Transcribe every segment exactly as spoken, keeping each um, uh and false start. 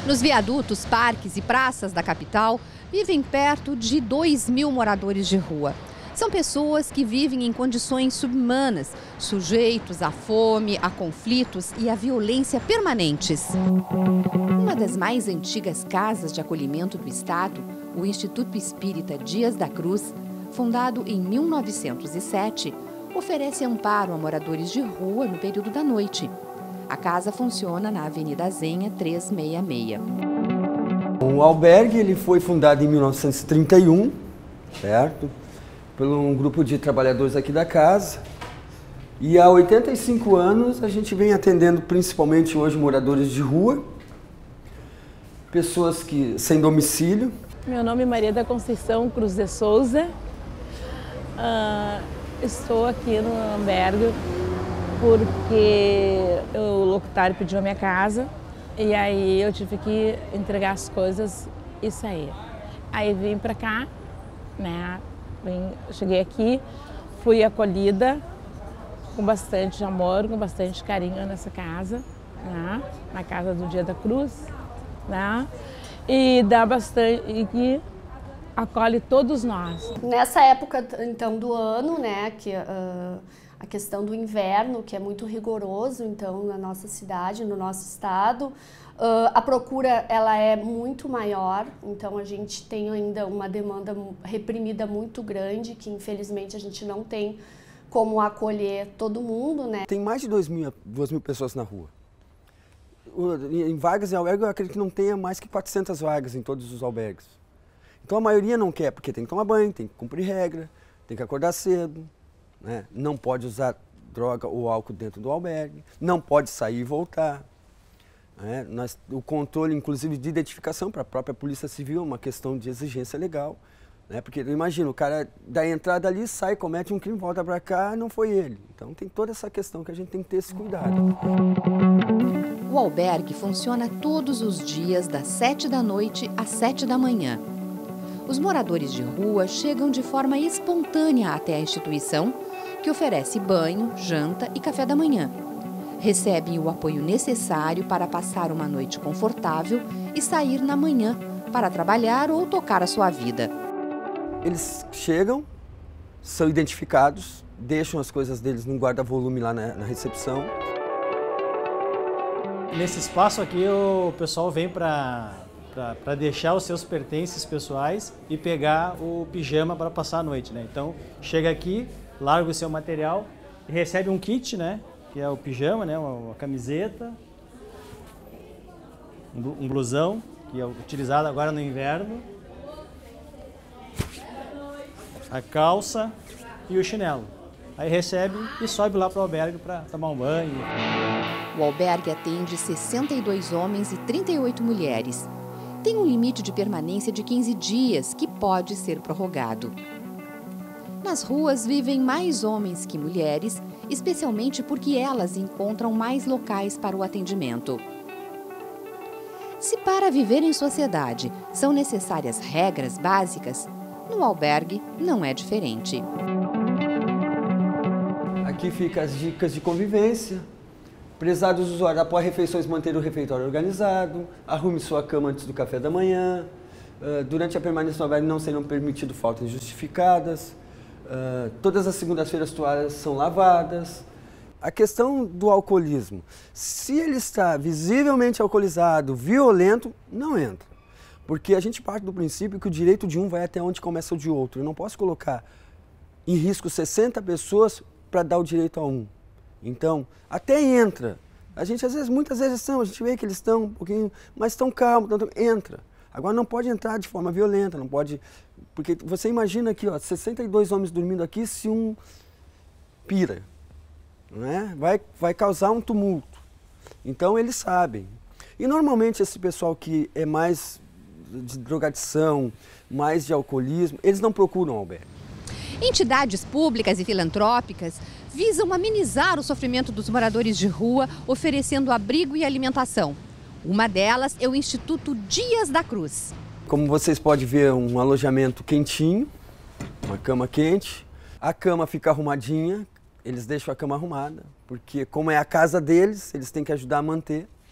Nos viadutos, parques e praças da capital, vivem perto de dois mil moradores de rua. São pessoas que vivem em condições subhumanas, sujeitos à fome, a conflitos e à violência permanentes. Uma das mais antigas casas de acolhimento do estado, o Instituto Espírita Dias da Cruz, fundado em mil novecentos e sete, oferece amparo a moradores de rua no período da noite. A casa funciona na Avenida Zenha trezentos e sessenta e seis. O albergue ele foi fundado em mil novecentos e trinta e um, certo? Por um grupo de trabalhadores aqui da casa. E há oitenta e cinco anos a gente vem atendendo principalmente hoje moradores de rua, pessoas que sem domicílio. Meu nome é Maria da Conceição Cruz de Souza. Uh, estou aqui no albergue porque o locutário pediu a minha casa e aí eu tive que entregar as coisas e sair. Aí vim para cá, né? Vim, cheguei aqui, fui acolhida com bastante amor, com bastante carinho nessa casa, né? Na casa do Dia da Cruz, né? E dá bastante, e que acolhe todos nós. Nessa época então do ano, né? Que uh... a questão do inverno, que é muito rigoroso, então, na nossa cidade, no nosso estado. Uh, a procura, ela é muito maior, então a gente tem ainda uma demanda reprimida muito grande, que infelizmente a gente não tem como acolher todo mundo, né? Tem mais de duas mil, duas mil pessoas na rua. Em vagas em albergue, eu acredito que não tenha mais que quatrocentas vagas em todos os albergues. Então a maioria não quer, porque tem que tomar banho, tem que cumprir regra, tem que acordar cedo. Né? Não pode usar droga ou álcool dentro do albergue, não pode sair e voltar. Né? Nós, o controle, inclusive, de identificação para a própria Polícia Civil é uma questão de exigência legal. Né? Porque, imagina, o cara da entrada ali sai, comete um crime, volta para cá, não foi ele. Então tem toda essa questão que a gente tem que ter esse cuidado. O albergue funciona todos os dias, das sete da noite às sete da manhã. Os moradores de rua chegam de forma espontânea até a instituição, que oferece banho, janta e café da manhã. Recebem o apoio necessário para passar uma noite confortável e sair na manhã para trabalhar ou tocar a sua vida. Eles chegam, são identificados, deixam as coisas deles num guarda-volume lá na, na recepção. Nesse espaço aqui o pessoal vem para para deixar os seus pertences pessoais e pegar o pijama para passar a noite, né? Então, chega aqui, larga o seu material e recebe um kit, né? Que é o pijama, né? Uma, uma camiseta, um blusão, que é utilizado agora no inverno, a calça e o chinelo. Aí recebe e sobe lá para o albergue para tomar um banho. O albergue atende sessenta e dois homens e trinta e oito mulheres. Tem um limite de permanência de quinze dias, que pode ser prorrogado. Nas ruas vivem mais homens que mulheres, especialmente porque elas encontram mais locais para o atendimento. Se para viver em sociedade são necessárias regras básicas, no albergue não é diferente. Aqui ficam as dicas de convivência. Prezados usuários, após refeições, manter o refeitório organizado, arrume sua cama antes do café da manhã, uh, durante a permanência no albergue não serão permitidas faltas injustificadas, uh, todas as segundas-feiras toalhas são lavadas. A questão do alcoolismo, se ele está visivelmente alcoolizado, violento, não entra. Porque a gente parte do princípio que o direito de um vai até onde começa o de outro. Eu não posso colocar em risco sessenta pessoas para dar o direito a um. Então, até entra. A gente, às vezes, muitas vezes são, a gente vê que eles estão um pouquinho, mas estão calmos, então, entra. Agora, não pode entrar de forma violenta, não pode... Porque você imagina aqui, ó, sessenta e dois homens dormindo aqui, se um pira, né? vai, vai causar um tumulto. Então, eles sabem. E, normalmente, esse pessoal que é mais de drogadição, mais de alcoolismo, eles não procuram albergue. Entidades públicas e filantrópicas visam amenizar o sofrimento dos moradores de rua, oferecendo abrigo e alimentação. Uma delas é o Instituto Dias da Cruz. Como vocês podem ver, um alojamento quentinho, uma cama quente. A cama fica arrumadinha, eles deixam a cama arrumada, porque como é a casa deles, eles têm que ajudar a manter.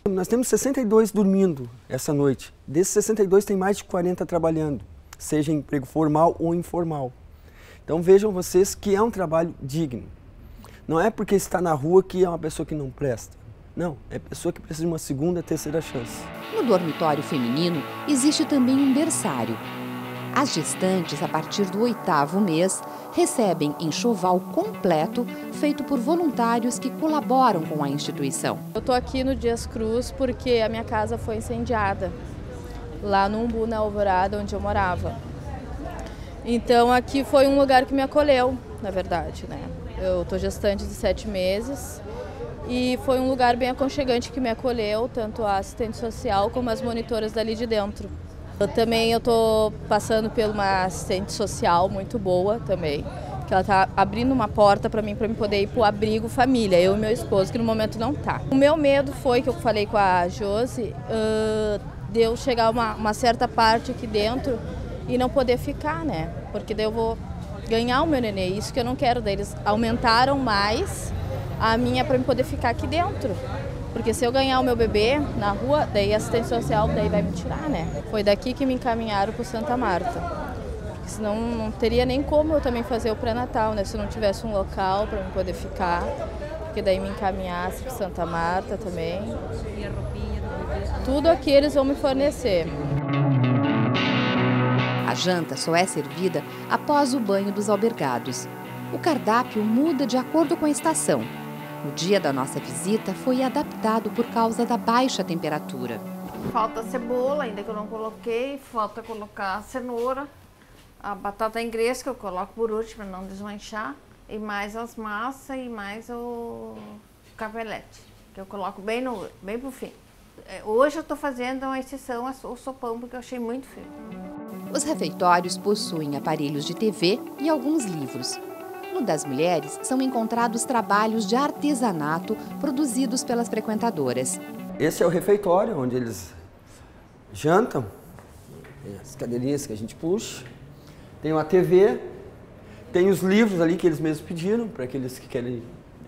Nós temos sessenta e dois dormindo essa noite. Desses sessenta e dois tem mais de quarenta trabalhando, seja em emprego formal ou informal. Então vejam vocês que é um trabalho digno. Não é porque está na rua que é uma pessoa que não presta. Não, é pessoa que precisa de uma segunda, terceira chance. No dormitório feminino existe também um berçário. As gestantes, a partir do oitavo mês, recebem enxoval completo feito por voluntários que colaboram com a instituição. Eu estou aqui no Dias Cruz porque a minha casa foi incendiada, lá no Umbu, na Alvorada, onde eu morava. Então aqui foi um lugar que me acolheu, na verdade, né? Eu estou gestante de sete meses e foi um lugar bem aconchegante que me acolheu, tanto a assistente social como as monitoras dali de dentro. Eu também eu estou passando por uma assistente social muito boa também, que ela está abrindo uma porta para mim, para mim poder ir para o abrigo família, eu e meu esposo, que no momento não está. O meu medo foi, que eu falei com a Josi, uh, de eu chegar uma, uma certa parte aqui dentro e não poder ficar, né? Porque daí eu vou ganhar o meu nenê, isso que eu não quero. Daí eles aumentaram mais a minha para eu poder ficar aqui dentro. Porque se eu ganhar o meu bebê na rua, daí a assistente social daí vai me tirar, né? Foi daqui que me encaminharam para o Santa Marta. Porque senão não teria nem como eu também fazer o pré-natal, né? Se eu não tivesse um local para eu poder ficar. Porque daí me encaminhasse para Santa Marta também. Tudo aqui eles vão me fornecer. A janta só é servida após o banho dos albergados. O cardápio muda de acordo com a estação. O dia da nossa visita foi adaptado por causa da baixa temperatura. Falta cebola, ainda que eu não coloquei, falta colocar a cenoura, a batata inglesa que eu coloco por último para não desmanchar, e mais as massas e mais o capelete, que eu coloco bem, no, bem pro fim. Hoje eu estou fazendo uma exceção ao sopão porque eu achei muito frio. Os refeitórios possuem aparelhos de T V e alguns livros. No das mulheres, são encontrados trabalhos de artesanato produzidos pelas frequentadoras. Esse é o refeitório, onde eles jantam, as cadeirinhas que a gente puxa, tem uma T V, tem os livros ali que eles mesmos pediram, para aqueles que querem.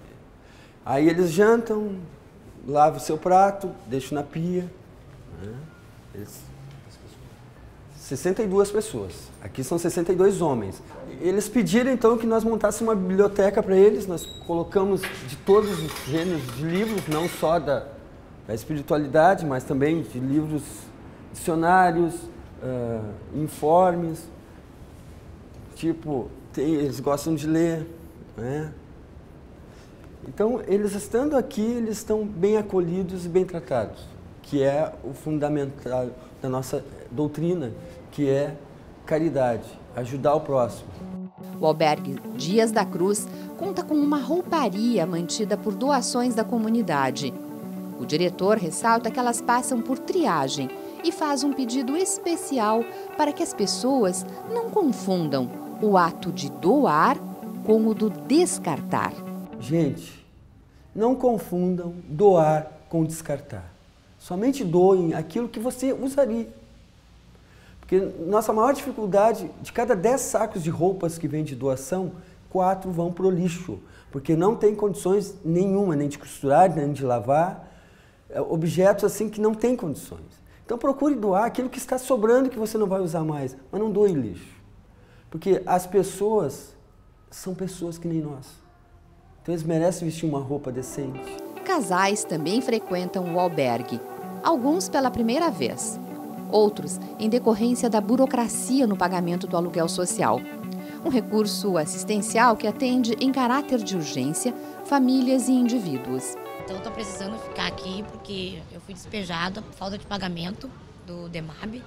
Aí eles jantam, lavam o seu prato, deixam na pia. Né? Eles... sessenta e duas pessoas, aqui são sessenta e dois homens. Eles pediram então que nós montássemos uma biblioteca para eles, nós colocamos de todos os gêneros de livros, não só da, da espiritualidade, mas também de livros, dicionários, uh, informes, tipo, tem, eles gostam de ler, né? Então, eles estando aqui, eles estão bem acolhidos e bem tratados, que é o fundamental da nossa doutrina, que é caridade, ajudar o próximo. O albergue Dias da Cruz conta com uma rouparia mantida por doações da comunidade. O diretor ressalta que elas passam por triagem e faz um pedido especial para que as pessoas não confundam o ato de doar com o do descartar. Gente, não confundam doar com descartar. Somente doem aquilo que você usaria. Porque nossa maior dificuldade, de cada dez sacos de roupas que vem de doação, quatro vão para o lixo. Porque não tem condições nenhuma, nem de costurar, nem de lavar. Objetos assim que não têm condições. Então procure doar aquilo que está sobrando que você não vai usar mais. Mas não doe lixo. Porque as pessoas são pessoas que nem nós. Então eles merecem vestir uma roupa decente. Casais também frequentam o albergue. Alguns pela primeira vez. Outros em decorrência da burocracia no pagamento do aluguel social. Um recurso assistencial que atende em caráter de urgência famílias e indivíduos. Então, estou precisando ficar aqui porque eu fui despejada por falta de pagamento do DEMAB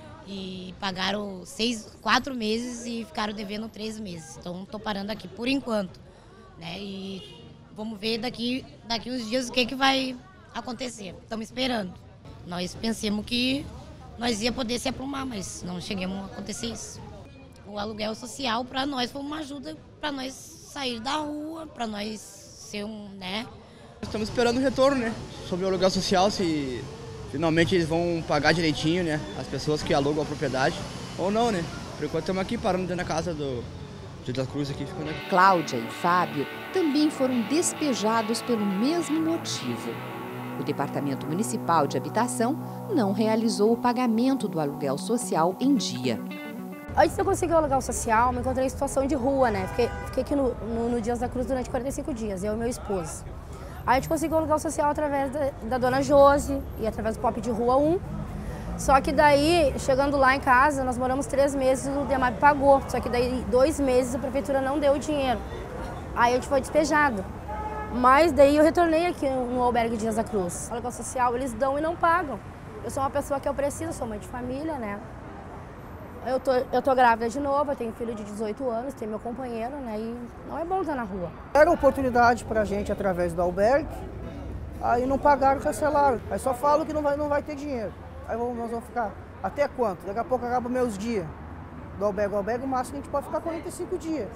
e pagaram seis, quatro meses e ficaram devendo três meses. Então, estou parando aqui por enquanto, né? E vamos ver daqui, daqui uns dias o que, que vai acontecer. Estamos esperando. Nós pensamos que nós ia poder se aprumar, mas não chegamos a acontecer isso. O aluguel social para nós foi uma ajuda para nós sair da rua, para nós ser um, né? Estamos esperando o retorno, né? Sobre o aluguel social, se finalmente eles vão pagar direitinho, né? As pessoas que alugam a propriedade, ou não, né? Por enquanto estamos aqui parando dentro da casa do de da Cruz aqui, ficando aqui. Cláudia e Fábio também foram despejados pelo mesmo motivo. O Departamento Municipal de Habitação não realizou o pagamento do aluguel social em dia. Antes de eu conseguir o aluguel social, me encontrei em situação de rua, né? Fiquei, fiquei aqui no, no, no Dias da Cruz durante quarenta e cinco dias, eu e meu esposo. Aí a gente conseguiu o aluguel social através da, da dona Josi e através do P O P de Rua um. Só que daí, chegando lá em casa, nós moramos três meses e o DEMAB pagou. Só que daí, dois meses, a prefeitura não deu o dinheiro. Aí a gente foi despejado. Mas daí eu retornei aqui no albergue Dias da Cruz. O aluguel social eles dão e não pagam. Eu sou uma pessoa que eu preciso, sou mãe de família, né? Eu tô, eu tô grávida de novo, eu tenho filho de dezoito anos, tenho meu companheiro, né? E não é bom estar na rua. Era oportunidade pra gente através do albergue, aí não pagaram, cancelaram. Aí só falam que não vai, não vai ter dinheiro. Aí nós vamos ficar até quanto? Daqui a pouco acaba meus dias do albergue. O albergue, o máximo a gente pode ficar quarenta e cinco dias.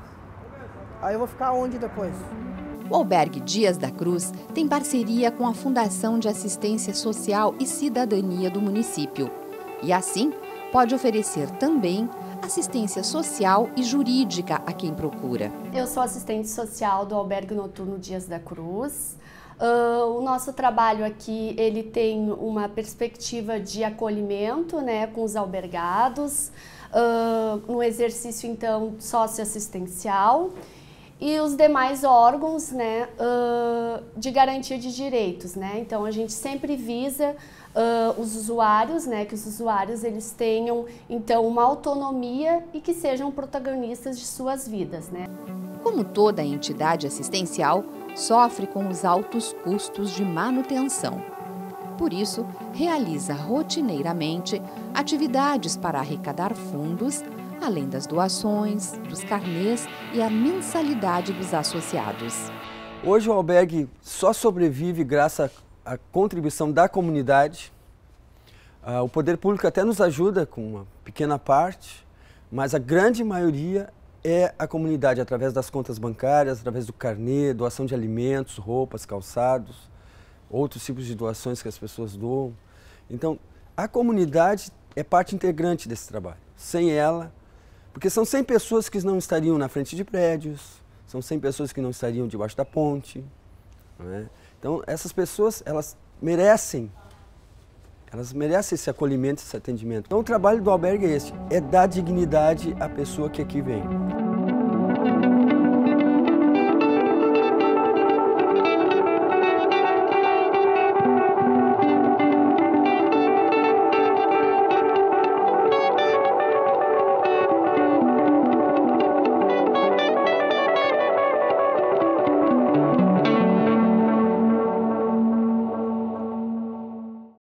Aí eu vou ficar onde depois? O albergue Dias da Cruz tem parceria com a Fundação de Assistência Social e Cidadania do município. E assim, pode oferecer também assistência social e jurídica a quem procura. Eu sou assistente social do albergue noturno Dias da Cruz. Uh, o nosso trabalho aqui ele tem uma perspectiva de acolhimento, né, com os albergados, uh, no exercício então socioassistencial e os demais órgãos, né, uh, de garantia de direitos, né. Então a gente sempre visa Uh, os usuários, né, que os usuários eles tenham então uma autonomia e que sejam protagonistas de suas vidas, né? Como toda entidade assistencial, sofre com os altos custos de manutenção. Por isso, realiza rotineiramente atividades para arrecadar fundos, além das doações, dos carnês e a mensalidade dos associados. Hoje o albergue só sobrevive graças a contribuição da comunidade. Uh, o poder público até nos ajuda com uma pequena parte, mas a grande maioria é a comunidade, através das contas bancárias, através do carnê, doação de alimentos, roupas, calçados, outros tipos de doações que as pessoas doam. Então, a comunidade é parte integrante desse trabalho. Sem ela, porque são cem pessoas que não estariam na frente de prédios, são cem pessoas que não estariam debaixo da ponte, não é? Então, essas pessoas, elas merecem, elas merecem esse acolhimento, esse atendimento. Então, o trabalho do albergue é esse, é dar dignidade à pessoa que aqui vem.